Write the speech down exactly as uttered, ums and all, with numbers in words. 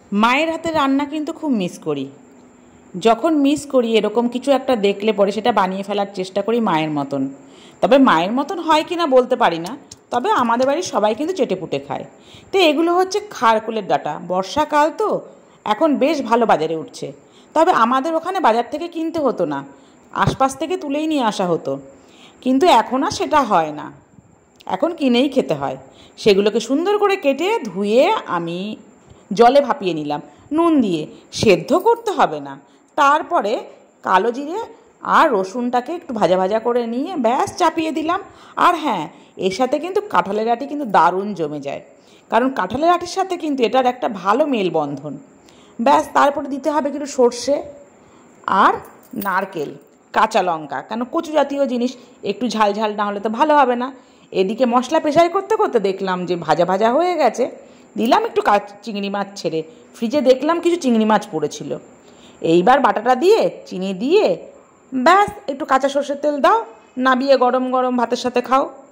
মায়ের হাতের রান্না কিন্তু খুব মিস করি। যখন মিস করি এরকম কিছু একটা দেখলে পরে সেটা বানিয়ে ফেলার চেষ্টা করি মায়ের মতন। তবে মায়ের মতন হয় কি না বলতে পারি না, তবে আমাদের বাড়ির সবাই কিন্তু চেটেপুটে খায়। তো এগুলো হচ্ছে খারকুলের ডাঁটা, বর্ষাকাল তো এখন বেশ ভালো বাজারে উঠছে। তবে আমাদের ওখানে বাজার থেকে কিনতে হতো না, আশপাশ থেকে তুলেই নিয়ে আসা হতো। কিন্তু এখন আর সেটা হয় না, এখন কিনেই খেতে হয়। সেগুলোকে সুন্দর করে কেটে ধুয়ে আমি জলে ভাপিয়ে নিলাম নুন দিয়ে। সেদ্ধ করতে হবে না। তারপরে কালো জিরে আর রসুনটাকে একটু ভাজা ভাজা করে নিয়ে ব্যাস চাপিয়ে দিলাম। আর হ্যাঁ, এর সাথে কিন্তু কাঁঠালের আঁটি কিন্তু দারুণ জমে যায়, কারণ কাঁঠালের আঁটির সাথে কিন্তু এটার একটা ভালো মেলবন্ধন। ব্যাস তারপরে দিতে হবে কিছু সর্ষে আর নারকেল, কাঁচা লঙ্কা, কেন কচু জাতীয় জিনিস একটু ঝাল ঝাল না হলে তো ভালো হবে না। এদিকে মশলা পেশাই করতে করতে দেখলাম যে ভাজা ভাজা হয়ে গেছে, দিলাম একটু কাঁচ চিংড়ি মাছ ছেড়ে, ফ্রিজে দেখলাম কিছু চিংড়ি মাছ পড়েছিল। এইবার বাটাটা দিয়ে চিনি দিয়ে ব্যাস একটু কাঁচা সর্ষের তেল দাও, নাবিয়ে গরম গরম ভাতের সাথে খাও।